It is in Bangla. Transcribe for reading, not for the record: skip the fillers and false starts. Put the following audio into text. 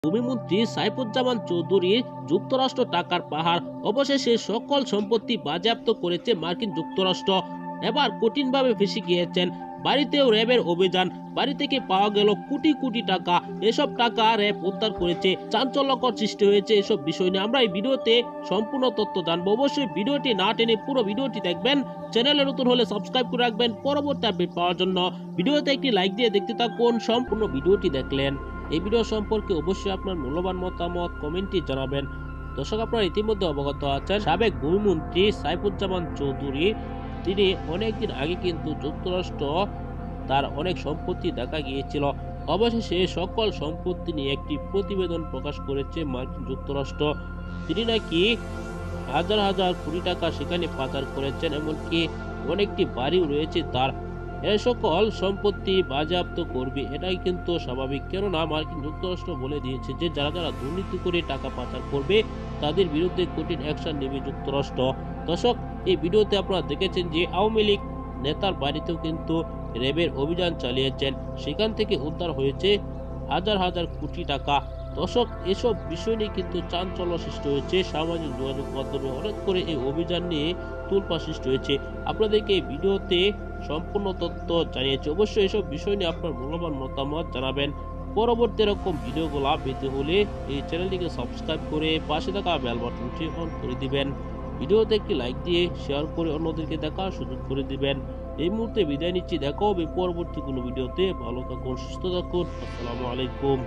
ভূমিমন্ত্রী সাইফুজ্জামান চৌধুরী যুক্তরাষ্ট্র টাকার পাহাড় অবশেষে সকল সম্পত্তি বাজেয়াপ্ত করেছে মার্কিন যুক্তরাষ্ট্র। এবার কঠিনভাবে ফেঁসে গিয়েছেন। বাড়িতেও র্যাবের অভিযান, বাড়ি থেকে পাওয়া গেল কোটি কোটি টাকা। এসব টাকা র্যাব উদ্ধার করেছে। চাঞ্চল্যকর সৃষ্টি হয়েছে এসব বিষয় নিয়ে আমরা এই ভিডিওতে সম্পূর্ণ তথ্য জানবো। অবশ্যই ভিডিওটি না টেনে পুরো ভিডিওটি দেখবেন। চ্যানেলে নতুন হলে সাবস্ক্রাইব করে রাখবেন পরবর্তী আপডেট পাওয়ার জন্য। ভিডিওতে একটি লাইক দিয়ে দেখতে থাকুন। সম্পূর্ণ ভিডিওটি দেখলেন। এই ভিডিও সম্পর্কে অবশ্যই আপনার মূল্যবান মতামত কমেন্টে জানাবেন। দর্শক, আপনারা ইতিমধ্যে অবগত আছেন সাবেক ভূমিমন্ত্রী সাইফুজ্জামান চৌধুরী তিনি অনেকদিন আগে কিন্তু যুক্তরাষ্ট্র তার অনেক সম্পত্তি দেখা গিয়েছিল। অবশেষে সকল সম্পত্তি নিয়ে একটি প্রতিবেদন প্রকাশ করেছে মার্কিন যুক্তরাষ্ট্র। তিনি নাকি হাজার হাজার কোটি টাকা সেখানে পাচার করেছেন, এমনকি অনেকটি বাড়িও রয়েছে তার। এ সকল সম্পত্তি বাজেয়াপ্ত করবে, এটাই কিন্তু স্বাভাবিক। কেননা মার্কিন যুক্তরাষ্ট্র বলে দিয়েছে যে যারা যারা দুর্নীতি করে টাকা পাচার করবে তাদের বিরুদ্ধে কঠিন অ্যাকশন নেবে যুক্তরাষ্ট্র। দর্শক, এই ভিডিওতে আপনারা দেখেছেন যে আওয়ামী লীগ নেতার বাড়িতেও কিন্তু র্যাবের অভিযান চালিয়েছেন, সেখান থেকে উদ্ধার হয়েছে হাজার হাজার কোটি টাকা। দর্শক, এসব বিষয় নিয়ে কিন্তু চাঞ্চল্য সৃষ্টি হয়েছে সামাজিক যোগাযোগ মাধ্যমে। হঠাৎ করে এই অভিযান নিয়ে তোলপাড় সৃষ্টি হয়েছে। আপনাদেরকে এই ভিডিওতে সম্পূর্ণ তথ্য জানিয়েছি। অবশ্যই এসব বিষয় নিয়ে আপনার মূল্যবান মতামত জানাবেন। পরবর্তী এরকম ভিডিওগুলো পেতে হলে এই চ্যানেলটিকে সাবস্ক্রাইব করে পাশে থাকা বেল বাটনটি অন করে দিবেন। ভিডিওতে একটি লাইক দিয়ে শেয়ার করে অন্যদেরকে দেখার সুযোগ করে দিবেন। এই মুহূর্তে বিদায় নিচ্ছি। দেখা হবে পরবর্তী কোনো ভিডিওতে। ভালো থাকুন, সুস্থ থাকুন। আসসালামু আলাইকুম।